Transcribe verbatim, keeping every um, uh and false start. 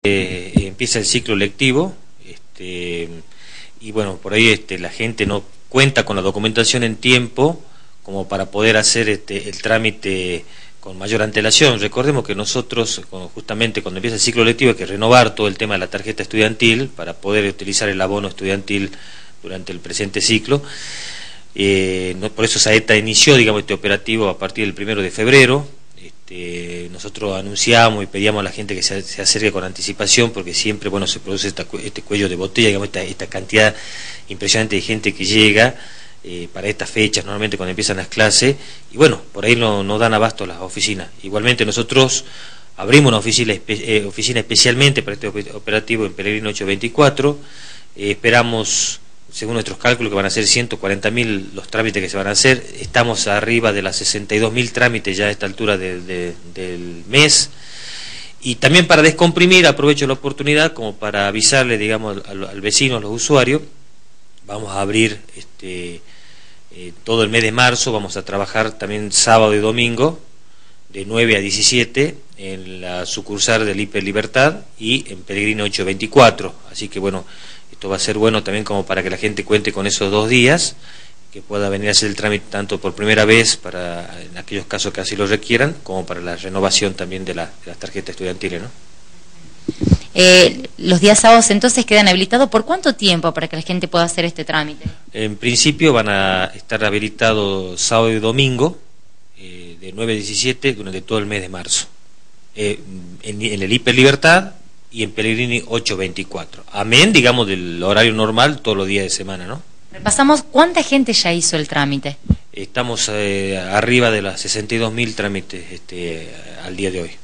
Eh, empieza el ciclo lectivo, este, y bueno, por ahí este, la gente no cuenta con la documentación en tiempo como para poder hacer este, el trámite con mayor antelación. Recordemos que nosotros, justamente cuando empieza el ciclo lectivo, hay que renovar todo el tema de la tarjeta estudiantil para poder utilizar el abono estudiantil durante el presente ciclo. Eh, no, por eso Saeta inició, digamos, este operativo a partir del primero de febrero. Este, nosotros anunciamos y pedíamos a la gente que se, se acerque con anticipación, porque siempre, bueno, se produce esta, este cuello de botella, digamos, esta, esta cantidad impresionante de gente que llega eh, para estas fechas, normalmente cuando empiezan las clases, y bueno, por ahí no, no dan abasto las oficinas. Igualmente nosotros abrimos una oficina, eh, oficina especialmente para este operativo en Pellegrino ochocientos veinticuatro. eh, esperamos, según nuestros cálculos, que van a ser ciento cuarenta mil los trámites que se van a hacer. Estamos arriba de las sesenta y dos mil trámites ya a esta altura de, de, del mes. Y también, para descomprimir, aprovecho la oportunidad como para avisarle, digamos, al, al vecino, a los usuarios, vamos a abrir este, eh, todo el mes de marzo, vamos a trabajar también sábado y domingo, de nueve a diecisiete, en la sucursal del Hiper Libertad y en Pellegrino ochocientos veinticuatro. Así que bueno, esto va a ser bueno también como para que la gente cuente con esos dos días, que pueda venir a hacer el trámite tanto por primera vez, para en aquellos casos que así lo requieran, como para la renovación también de, la, de las tarjetas estudiantiles, ¿no? Eh, los días sábados entonces quedan habilitados. ¿Por cuánto tiempo para que la gente pueda hacer este trámite? En principio van a estar habilitados sábado y domingo, eh, de nueve a diecisiete, durante todo el mes de marzo, eh, en, en el Hiper Libertad y en Pellegrini ochocientos veinticuatro. Amén, digamos, del horario normal todos los días de semana, ¿no? Repasamos, ¿cuánta gente ya hizo el trámite? Estamos eh, arriba de las sesenta y dos mil trámites este, al día de hoy.